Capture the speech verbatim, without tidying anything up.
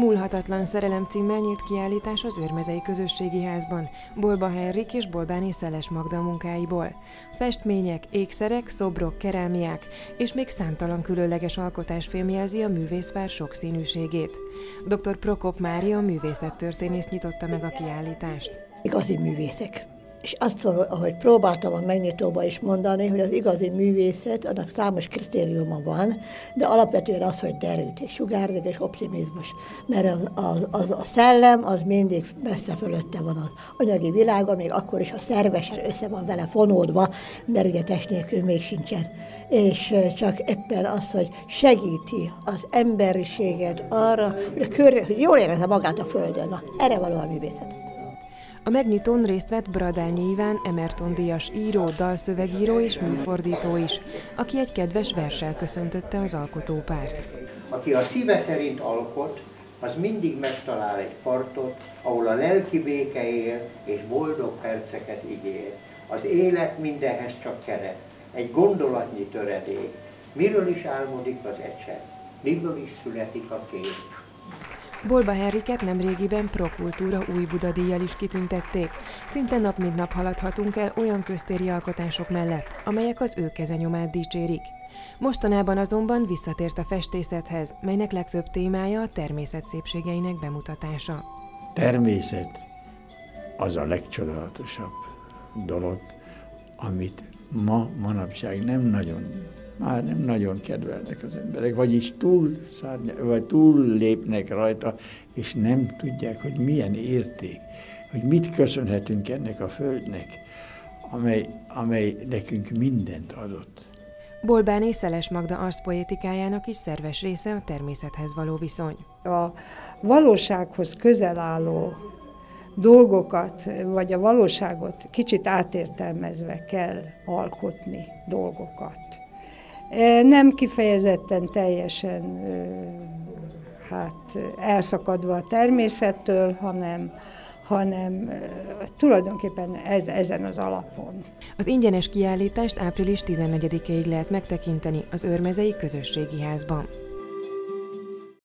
Múlhatatlan szerelem címmel nyílt kiállítás az Őrmezei Közösségi Házban, Bolba Henrik és Bolbáné Szeles Magda munkáiból. Festmények, ékszerek, szobrok, kerámiák és még számtalan különleges alkotás fémjelzi a művészpár sokszínűségét. dr. Prokop Mária művészettörténész nyitotta meg a kiállítást. Igazi művészek. És attól, ahogy próbáltam a megnyitóba is mondani, hogy az igazi művészet, annak számos kritériuma van, de alapvetően az, hogy derült és sugárzik és optimizmus. Mert az, az, az a szellem, az mindig messze fölötte van az anyagi világa, még akkor is, ha szervesen össze van vele fonódva, mert ugye test nélkül még sincsen. És csak éppen az, hogy segíti az emberiséget arra, hogy, a kör, hogy jól érezze magát a földön. Na, erre való a művészet. A megnyitón részt vett Bradányi Iván Emerton-díjas író, dalszövegíró és műfordító is, aki egy kedves verssel köszöntötte az alkotópárt. Aki a szíve szerint alkot, az mindig megtalál egy partot, ahol a lelki béke él és boldog perceket ígér. Az élet mindenhez csak keret, egy gondolatnyi töredék. Miről is álmodik az ecset, miből is születik a kép. Bolba Henriket nemrégiben Prokultúra Új Buda díjjal is kitüntették. Szinte nap mint nap haladhatunk el olyan köztéri alkotások mellett, amelyek az ő kezenyomát dicsérik. Mostanában azonban visszatért a festészethez, melynek legfőbb témája a természet szépségeinek bemutatása. Természet az a legcsodálatosabb dolog, amit ma, manapság nem nagyon, már nem nagyon kedvelnek az emberek, vagyis túl, szárnya, vagy túl lépnek rajta, és nem tudják, hogy milyen érték, hogy mit köszönhetünk ennek a földnek, amely, amely nekünk mindent adott. Bolbáné Szeles Magda arszpoétikájának is szerves része a természethez való viszony. A valósághoz közel álló dolgokat, vagy a valóságot kicsit átértelmezve kell alkotni dolgokat. Nem kifejezetten teljesen hát, elszakadva a természettől, hanem, hanem tulajdonképpen ez, ezen az alapon. Az ingyenes kiállítást április tizennegyedikéig lehet megtekinteni az Őrmezei Közösségi Házban.